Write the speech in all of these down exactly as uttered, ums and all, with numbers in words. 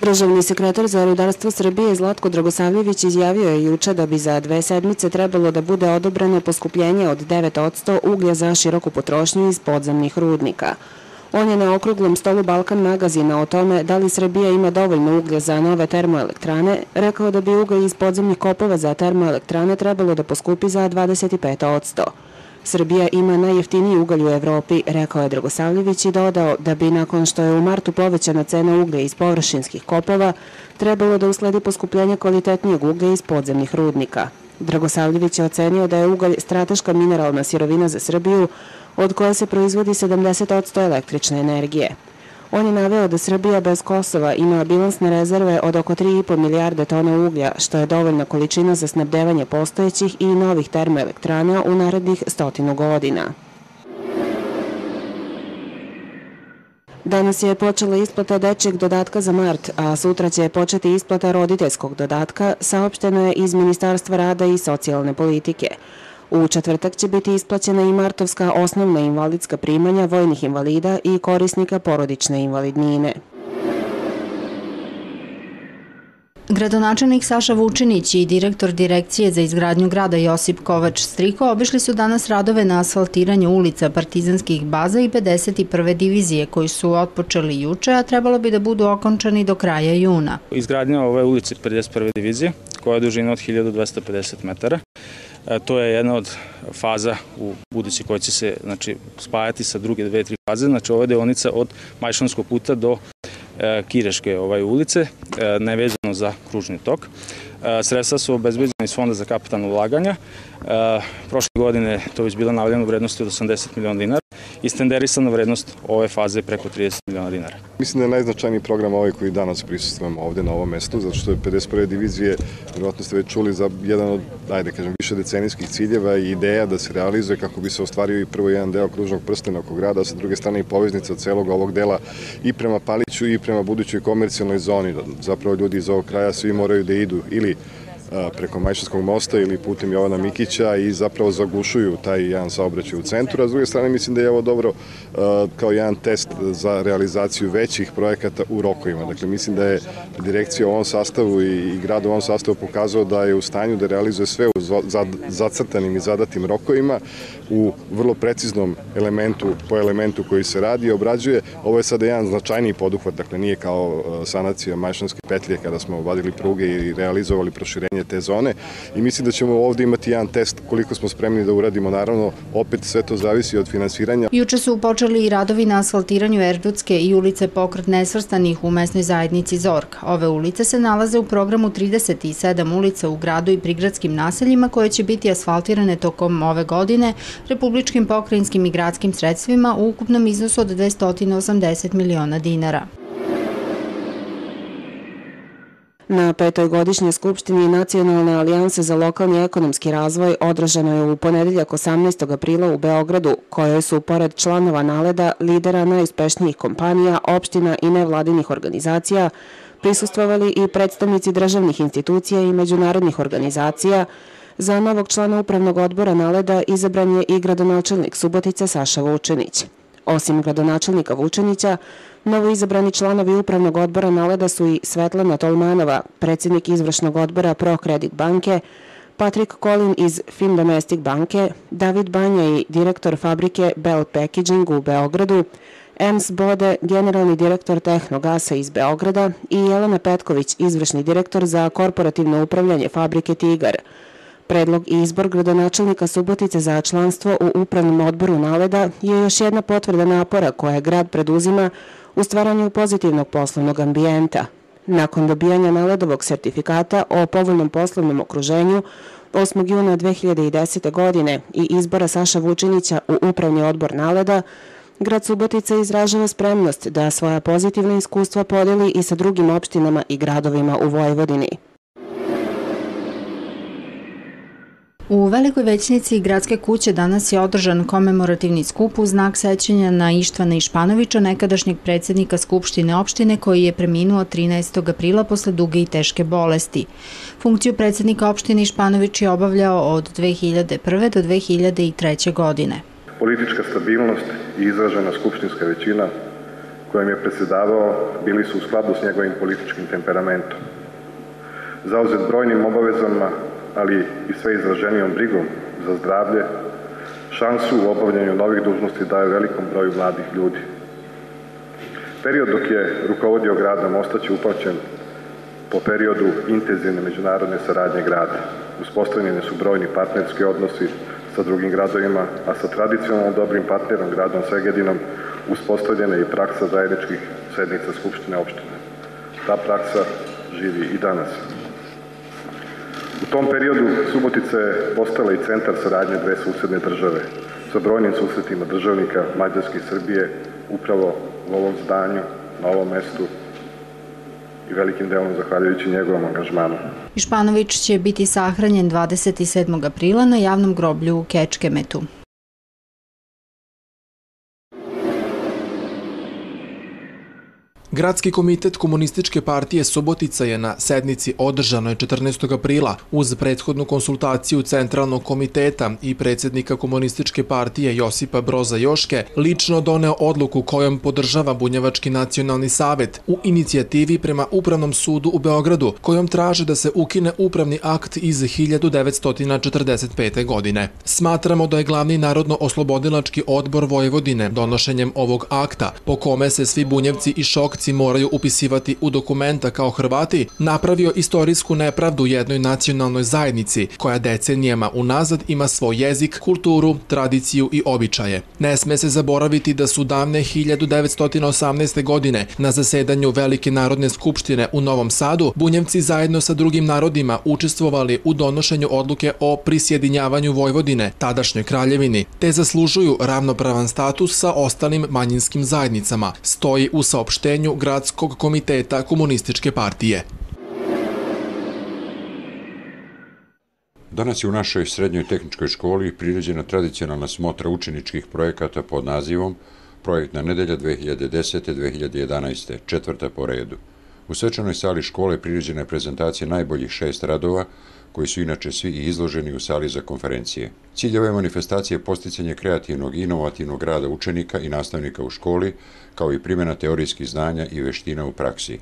Državni sekretar za rudarstvo Srbije Zlatko Dragosavljević izjavio je juče da bi za dve sedmice trebalo da bude odobreno poskupljenje od devet posto uglja za široku potrošnju iz podzemnih rudnika. On je na okruglom stolu Balkan magazina o tome da li Srbija ima dovoljno uglja za nove termoelektrane rekao da bi ugalj iz podzemnih kopova za termoelektrane trebalo da poskupi za dvadeset pet posto. Srbija ima najjeftiniji ugalj u Evropi, rekao je Dragosavljević i dodao da bi nakon što je u martu povećana cena uglja iz površinskih kopova trebalo da usledi poskupljenje kvalitetnijeg uglja iz podzemnih rudnika. Dragosavljević je ocenio da je ugalj strateška mineralna sirovina za Srbiju od koje se proizvodi sedamdeset posto električne energije. On je naveo da Srbija bez Kosova ima bilansne rezerve od oko tri i po milijarde tona uglja, što je dovoljna količina za snabdevanje postojećih i novih termoelektrana u narednih stotinu godina. Danas je počela isplata dečjeg dodatka za mart, a sutra će početi isplata roditeljskog dodatka, saopšteno je iz Ministarstva rada i socijalne politike. U četvrtak će biti isplaćena i martovska osnovna invalidska primanja vojnih invalida i korisnika porodične invalidnine. Gradonačelnik Saša Vučinić i direktor Direkcije za izgradnju grada Josip Kovač-Striko obišli su danas radove na asfaltiranju ulica Partizanskih baza i pedeset prve divizije koji su otpočeli juče, a trebalo bi da budu okončani do kraja juna. Izgradnja ove ulice pedeset prve divizije koja je dužina od hiljadu dvesta pedeset metara. To je jedna od faza u budući koja će se znači, spajati sa druge dve, tri faze. Znači ova deonica od Majšanskog puta do Kireške ovaj, ulice, nevezano za kružni tok. Sredstva su obezbeđena iz Fonda za kapitalno ulaganja. Prošle godine to već bila navljena u vrednosti od osamdeset miliona dinara i stenderisana vrednost ove faze preko trideset miliona dinara. Mislim da je najznačajniji program ovaj koji danas prisustvujemo ovde na ovom mestu, zato što je pedeset prve divizije, vjerojatno ste već čuli, za jedan od, ajde kažem, više decenijskih ciljeva i ideja da se realizuje kako bi se ostvario i prvo jedan deo kružnog prstena oko grada, a sa druge strane i poveznica celog ovog dela i prema Paliću i prema budućoj komercijalnoj zoni. Zapravo ljudi iz ovog kraja svi moraju da idu ili preko Majšanskog mosta ili putem Jovana Mikića i zapravo zagušuju taj jedan saobraćaj u centru, a s druge strane mislim da je ovo dobro kao jedan test za realizaciju većih projekata u rokovima. Dakle, mislim da je direkcija u ovom sastavu i grad u ovom sastavu pokazao da je u stanju da realizuje sve u zacrtanim i zadatim rokovima u vrlo preciznom elementu po elementu koji se radi i obrađuje. Ovo je sada jedan značajniji poduhvat, dakle nije kao sanacija Majšanske petlje kada smo vadili pruge i realizovali proširenje te zone i mislim da ćemo ovde imati jedan test koliko smo spremni da uradimo. Naravno, opet sve to zavisi od finansiranja. Juče su počeli i radovi na asfaltiranju Erdutske i ulice Pokret nesvrstanih u mesnoj zajednici Zorka. Ove ulice se nalaze u programu trideset sedam ulica u gradu i prigradskim naseljima koje će biti asfaltirane tokom ove godine republičkim, pokrajinskim i gradskim sredstvima u ukupnom iznosu od dvesta osamdeset miliona dinara. Na petoj godišnjoj skupštini Nacionalne alijanse za lokalni ekonomski razvoj održano je u ponedeljak osamnaestog aprila u Beogradu, kojoj su pored članova NALED-a, lidera najuspešnijih kompanija, opština i nevladinih organizacija, prisustvovali i predstavnici državnih institucija i međunarodnih organizacija. Za novog člana upravnog odbora NALED-a izabran je i gradonačelnik Subotice Saša Vučinić. Osim gradonačelnika Vučinića, novoizabrani članovi upravnog odbora NALED-a su i Svetlana Tolmanova, predsjednik izvršnog odbora ProCredit banke, Patrik Kolin iz Findomestic banke, David Banja i direktor fabrike Bell Packaging u Beogradu, Ems Bode, generalni direktor Tehnogasa iz Beograda i Jelena Petković, izvršni direktor za korporativno upravljanje fabrike Tigar. Predlog i izbor gradonačelnika Subotice za članstvo u upravnom odboru NALED-a je još jedna potvrda napora koje grad preduzima u stvaranju pozitivnog poslovnog ambijenta. Nakon dobijanja NALED-ovog sertifikata o povoljnom poslovnom okruženju osmog juna dve hiljade desete. godine i izbora Saša Vučinića u upravni odbor NALED-a, grad Subotica izražava spremnost da svoja pozitivna iskustva podeli i sa drugim opštinama i gradovima u Vojvodini. U Velikoj Većnici Gradske kuće danas je održan komemorativni skup u znak sećanja na Ištvana Išpanovića, nekadašnjeg predsjednika Skupštine opštine koji je preminuo trinaestog aprila posle duge i teške bolesti. Funkciju predsjednika opštine Išpanović je obavljao od dve hiljade prve. do dve hiljade treće. godine. Politička stabilnost i izražena skupštinska većina kojem je predsjedavao bili su u skladu s njegovim političkim temperamentom. Zauzet brojnim obavezama, ali i sve izraženijom brigom za zdravlje, šansu u obavljanju novih dužnosti daje velikom broju mladih ljudi. Period dok je rukovodio gradom ostaće upamćen po periodu intenzivne međunarodne saradnje grada. Uspostavljeni su brojni partnerski odnosi sa drugim gradovima, a sa tradicionalno dobrim partnerom, gradom Segedinom, uspostavljena je i praksa zajedničkih sednica Skupštine opštine. Ta praksa živi i danas. U tom periodu Subotica je postala i centar saradnje dve susedne države, sa brojnim susretima državnika Mađarske i Srbije, upravo u ovom zdanju, na ovom mestu, i velikim delom zahvaljujući njegovom angažmanu. Išpanović će biti sahranjen dvadeset sedmog aprila na javnom groblju u Kečkemetu. Gradski komitet Komunističke partije Subotica je na sednici održanoj četrnaestog aprila uz prethodnu konsultaciju Centralnog komiteta i predsjednika Komunističke partije Josipa Broza Joške lično doneo odluku kojom podržava Bunjevački nacionalni savet u inicijativi prema Upravnom sudu u Beogradu, kojom traže da se ukine upravni akt iz hiljadu devetsto četrdeset pete. godine. Smatramo da je glavni narodno-oslobodilački odbor Vojvodine donošenjem ovog akta, po kome se svi Bunjevci i Šokci moraju upisivati u dokumenta kao Hrvati, napravio istorijsku nepravdu jednoj nacionalnoj zajednici koja decenijama unazad ima svoj jezik, kulturu, tradiciju i običaje. Ne sme se zaboraviti da su davne hiljadu devetsto osamnaeste. godine na zasedanju Velike narodne skupštine u Novom Sadu Bunjevci zajedno sa drugim narodima učestvovali u donošenju odluke o prisjedinjavanju Vojvodine, tadašnjoj kraljevini, te zaslužuju ravnopravan status sa ostalim manjinskim zajednicama, stoji u saopštenju Gradskog komiteta Komunističke partije. Danas je u našoj srednjoj tehničkoj školi priređena tradicionalna smotra učeničkih projekata pod nazivom Projektna nedelja dve hiljade desete do dve hiljade jedanaeste. četvrta po redu. U svečanoj sali škole priređena je prezentacija najboljih šest radova, koji su inače svi i izloženi u sali za konferencije. Cilj ove manifestacije je posticanje kreativnog i inovativnog rada učenika i nastavnika u školi, kao i primjena teorijskih znanja i veština u praksi.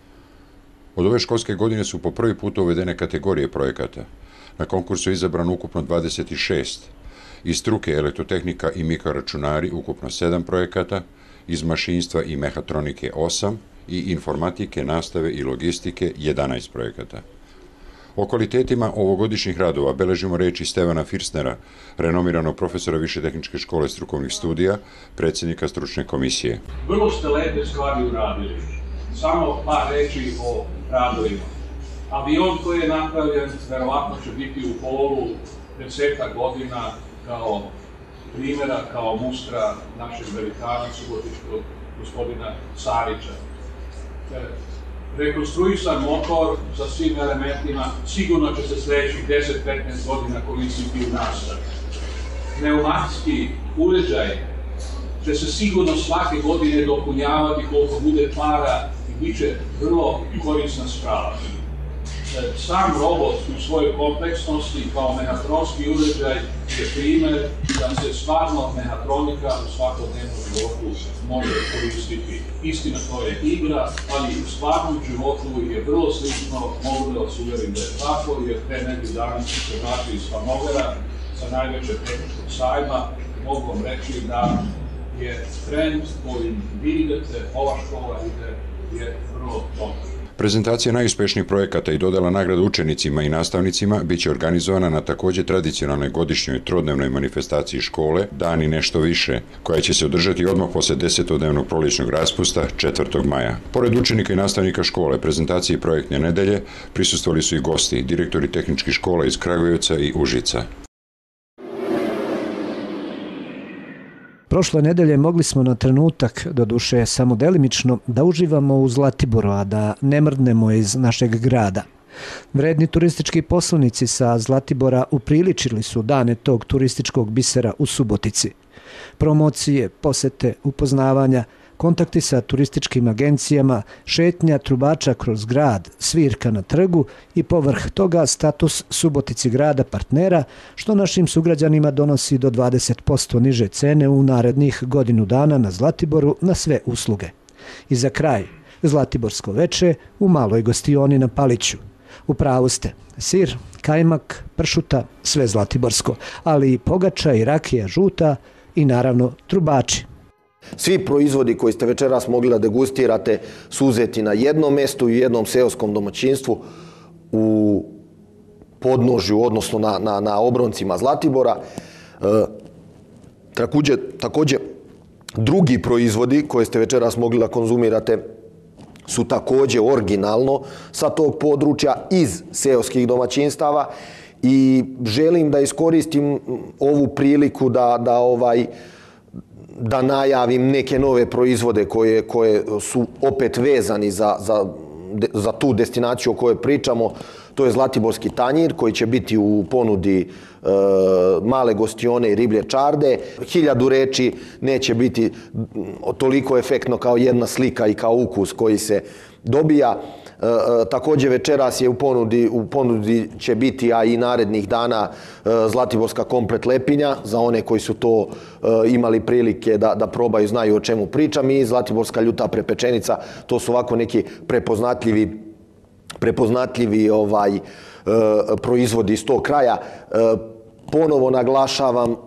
Od ove školske godine su po prvi put uvedene kategorije projekata. Na konkursu je izabrano ukupno dvadeset šest. Iz struke elektrotehnika i mikroračunari ukupno sedam projekata, iz mašinstva i mehatronike osam i informatike, nastave i logistike jedanaest projekata. O kvalitetima ovogodišnjih radova beležimo reči Stevana Firsnera, renomiranog profesora Više tehničke škole strukovnih studija, predsjednika stručne komisije. Vrlo ste lepe stvari uradili. Samo par reči o radovima. Avion koji je napravljen, verovatno će biti u polu desetak godina kao primjera, kao mustra našeg velikana subotičkog gospodina Sarića. Rekonstruisan motor sa svim elementima sigurno će se sljedećih deset do petnaest godina koristiti u nastavi. Pneumatski uređaj će se sigurno svake godine dopunjavati koliko bude para i bit će vrlo korisna sprava. Sam robot u svojoj kompleksnosti kao mehatronski uređaj je primjer da se stvarno mehatronika u svakodnevnom životu može koristiti. Istina, to je igra, ali u stvarnom životu je vrlo slično, mogu da vas uverim da je tako, jer pre neki dana su se vratili iz Hanovera sa najvećeg tehničkog sajma. Mogu vam reći da je trend kojim vi idete, ova škola ide, je vrlo dobar. Prezentacija najuspešnijih projekata i dodela nagrada učenicima i nastavnicima biće organizovana na također tradicionalnoj godišnjoj trodnevnoj manifestaciji škole Dan i nešto više, koja će se održati odmah posle desetodnevnog proličnog raspusta četvrtog maja. Pored učenika i nastavnika škole, prezentaciji projektne nedelje prisustvovali su i gosti, direktori tehničkih škola iz Kragujevca i Užica. Prošle nedelje mogli smo na trenutak, doduše samo delimično, da uživamo u Zlatiboru, a da ne mrdnemo iz našeg grada. Vredni turistički poslanici sa Zlatibora upriličili su dane tog turističkog bisera u Subotici. Promocije, posete, upoznavanja, kontakti sa turističkim agencijama, šetnja trubača kroz grad, svirka na trgu i povrh toga status Subotici grada partnera, što našim sugrađanima donosi do dvadeset posto niže cene u narednih godinu dana na Zlatiboru na sve usluge. I za kraj, Zlatiborsko veče u maloj gostioni na Paliću. U pravu ste, sir, kajmak, pršuta, sve zlatiborsko, ali i pogača i rakija žuta i naravno trubači. Svi proizvodi koji ste večeras mogli da degustirate su uzeti na jednom mestu i jednom seoskom domaćinstvu u podnožju, odnosno na, na, na obroncima Zlatibora. E, također, također, drugi proizvodi koje ste večeras mogli da konzumirate su također originalno sa tog područja iz seoskih domaćinstava i želim da iskoristim ovu priliku da, da ovaj da najavim neke nove proizvode koje, koje su opet vezani za, za, za tu destinaciju o kojoj pričamo. To je Zlatiborski tanjir koji će biti u ponudi e, male gostione i riblje čarde. Hiljadu reči neće biti toliko efektno kao jedna slika i kao ukus koji se dobija. E, e, također večeras je u ponudi, u ponudi će biti, a i narednih dana, e, Zlatiborska komplet lepinja, za one koji su to e, imali prilike da, da probaju, znaju o čemu pričam, i Zlatiborska ljuta prepečenica. To su ovako neki prepoznatljivi prepoznatljivi ovaj, e, proizvodi iz tog kraja. E, ponovo naglašavam, e,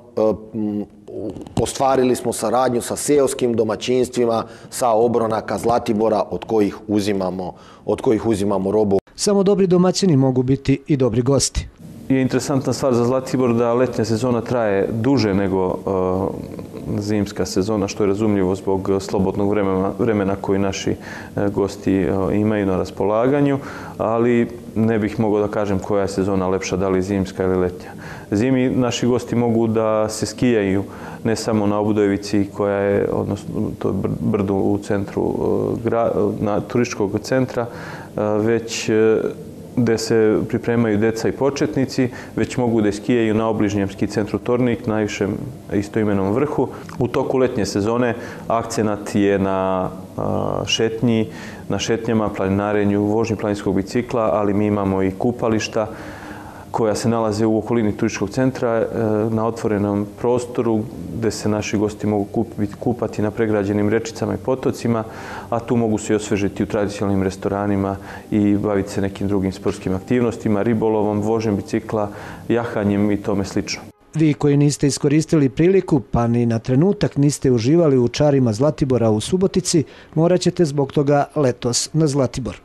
ostvarili smo saradnju sa seoskim domaćinstvima sa obronaka Zlatibora od kojih uzimamo, od kojih uzimamo robu. Samo dobri domaćini mogu biti i dobri gosti. Je interesantna stvar za Zlatibor da letnja sezona traje duže nego uh, zimska sezona, što je razumljivo zbog slobodnog vremena, vremena koji naši uh, gosti uh, imaju na raspolaganju, ali ne bih mogao da kažem koja je sezona lepša, da li zimska ili letnja. Zimi naši gosti mogu da se skijaju ne samo na Obudojevici, koja je, odnosno to je brdu u centru uh, gra, na turističkog centra, uh, već uh, gde se pripremaju deca i početnici, već mogu da skijaju na obližnjem ski centru Tornik, najvišem istoimenom vrhu. U toku letnje sezone akcenat je na šetnji, na šetnjama, planinarenju, vožnji planinskog bicikla, ali mi imamo i kupališta koja se nalaze u okolini turističkog centra na otvorenom prostoru gde se naši gosti mogu kupati na pregrađenim rečicama i potocima, a tu mogu se i osvežiti u tradicionalnim restoranima i baviti se nekim drugim sportskim aktivnostima, ribolovom, vožnjem bicikla, jahanjem i tome slično. Vi koji niste iskoristili priliku, pa ni na trenutak niste uživali u čarima Zlatibora u Subotici, morat ćete zbog toga letos na Zlatibor.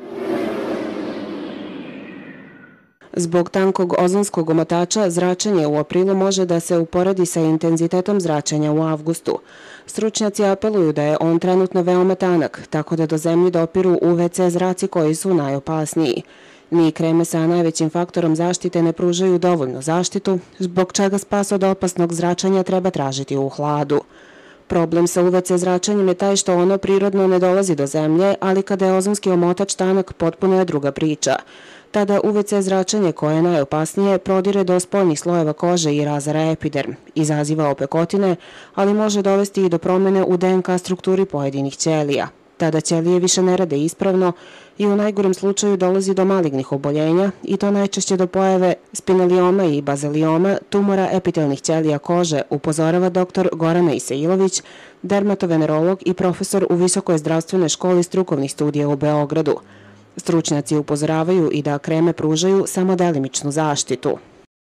Zbog tankog ozonskog omotača, zračenje u aprilu može da se uporedi sa intenzitetom zračenja u avgustu. Stručnjaci apeluju da je on trenutno veoma tanak, tako da do zemlje dopiru U V C zraci koji su najopasniji. Ni kreme sa najvećim faktorom zaštite ne pružaju dovoljno zaštitu, zbog čega spas od opasnog zračenja treba tražiti u hladu. Problem sa U V C zračenjem je taj što ono prirodno ne dolazi do zemlje, ali kada je ozonski omotač tanak, potpuno je druga priča. Tada U V C zračenje, koje je najopasnije, prodire do spoljnih slojeva kože i razara epiderm, izaziva opekotine, ali može dovesti i do promjene u D N K strukturi pojedinih ćelija. Tada ćelije više ne rade ispravno i u najgorem slučaju dolazi do malignih oboljenja, i to najčešće do pojave spinalioma i bazelioma, tumora epitelnih ćelija kože, upozorava doktor Gorana Isailović, dermatovenerolog i profesor u Visokoj zdravstvenoj školi strukovnih studija u Beogradu. Stručnjaci upozoravaju i da kreme pružaju samo delimičnu zaštitu.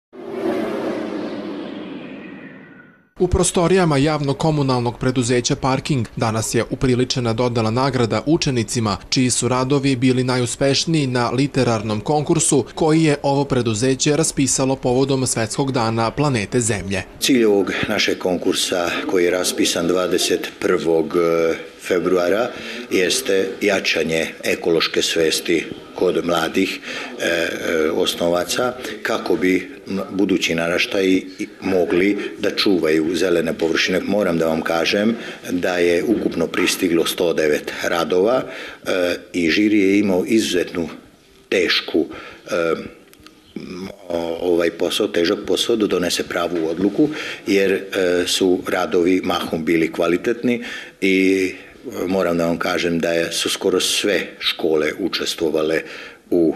U prostorijama javno-komunalnog preduzeća Parking danas je upriličena dodala nagrada učenicima čiji su radovi bili najuspešniji na literarnom konkursu koji je ovo preduzeće raspisalo povodom Svetskog dana planete Zemlje. Cilj ovog našeg konkursa koji je raspisan dvadeset prvog februara jeste jačanje ekološke svesti kod mladih e, e, osnovaca kako bi budući naraštaji mogli da čuvaju zelene površine. Moram da vam kažem da je ukupno pristiglo sto devet radova e, i žiri je imao izuzetnu tešku e, ovaj posao, težak posao da donese pravu odluku, jer e, su radovi mahom bili kvalitetni i moram da vam kažem da su skoro sve škole učestvovale u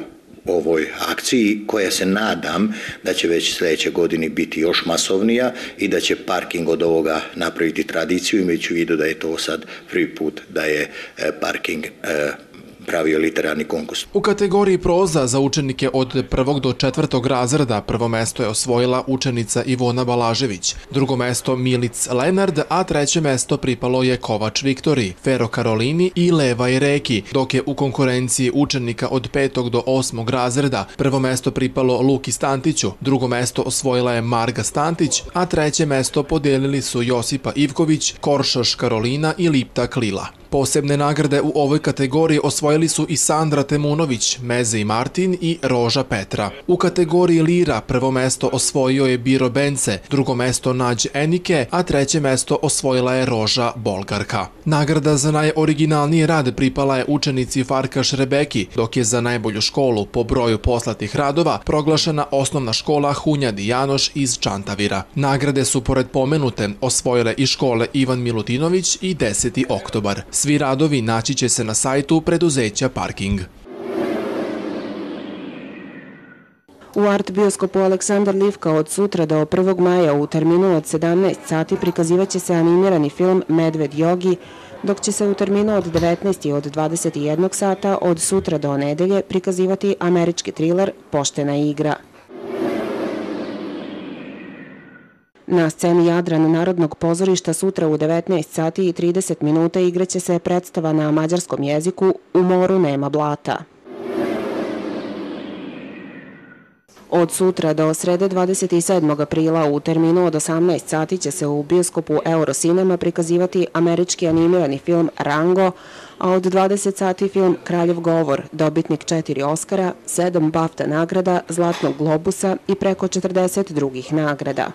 ovoj akciji koja se nadam da će već sljedeće godine biti još masovnija i da će parking od ovoga napraviti tradiciju, imajući u vidu da je to sad prvi put da je parking pravio literarni konkurs. U kategoriji proza za učenike od prvog do četvrtog razreda prvo mesto je osvojila učenica Ivona Balažević, drugo mesto Milic Lenard, a treće mesto pripalo je Kovač Viktoriji, Fero Karolini i Levaj Reki, dok je u konkurenciji učenika od petog do osmog razreda prvo mesto pripalo Luki Stantiću, drugo mesto osvojila je Marga Stantić, a treće mesto podijelili su Josipa Ivković, Koršoš Karolina i Lipta Klila. Posebne nagrade u ovoj kategoriji osvojili su i Sandra Temunović, Meze i Martin i Roža Petra. U kategoriji lira prvo mesto osvojio je Biro Bence, drugo mesto Nađ Enike, a treće mesto osvojila je Roža Bolgarka. Nagrada za najoriginalniji rad pripala je učenici Farkaš Rebeki, dok je za najbolju školu po broju poslatih radova proglašena osnovna škola Hunjadi Janoš iz Čantavira. Nagrade su pored pomenute osvojile i škole Ivan Milutinović i deseti oktobar. Svi radovi naći će se na sajtu preduzeća Parking. U art bioskopu Aleksandar Livka od sutra do prvog maja u terminu od sedamnaest sati prikazivaće se animirani film Medved Jogi, dok će se u terminu od devetnaest i od dvadeset jednog sata od sutra do nedelje prikazivati američki triler Poštena igra. Na sceni Jadran Narodnog pozorišta sutra u devetnaest sati i trideset minuta igraće se predstava na mađarskom jeziku U moru nema blata. Od sutra do srede dvadeset sedmog aprila u terminu od osamnaest sati će se u bioskopu Eurocinema prikazivati američki animirani film Rango, a od dvadeset sati film Kraljev govor, dobitnik četiri Oskara, sedam BAFTA nagrada, Zlatnog globusa i preko četrdeset drugih nagrada.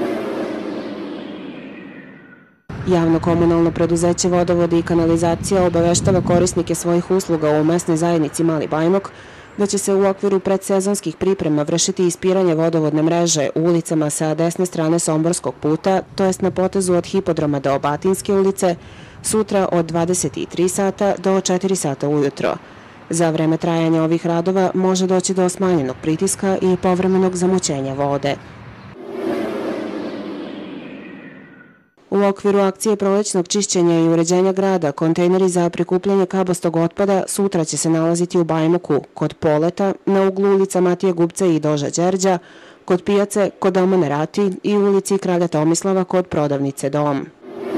Javno komunalno preduzeće Vodovodi i kanalizacija obaveštava korisnike svojih usluga u mesnoj zajednici Mali Bajmok da će se u okviru predsezonskih priprema vršiti ispiranje vodovodne mreže u ulicama sa desne strane Somborskog puta, to jest na potezu od Hipodroma do Batinske ulice, sutra od dvadeset tri sata do četiri sata ujutro. Za vreme trajanja ovih radova može doći do smanjenog pritiska i povremenog zamućenja vode. U okviru akcije prolećnog čišćenja i uređenja grada, kontejneri za prikupljanje kabastog otpada sutra će se nalaziti u Bajmoku, kod Poleta, na uglu ulica Matije Gubca i Doža Đerđa, kod pijace, kod Doma Nerati i u ulici Kralja Tomislava kod prodavnice Dom.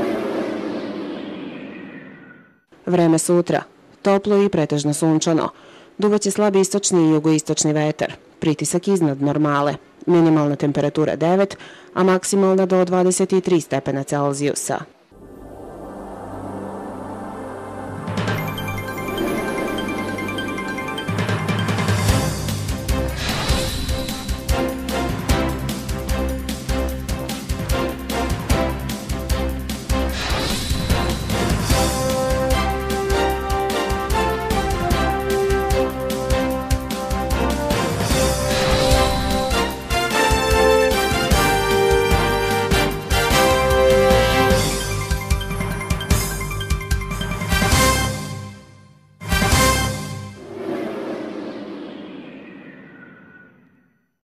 Vreme sutra. Toplo i pretežno sunčano. Duvaće slab istočni i jugoistočni vetar. Pritisak iznad normale. Minimalna temperatura devet, a maksimalna do dvadeset tri stepena Celzijusa.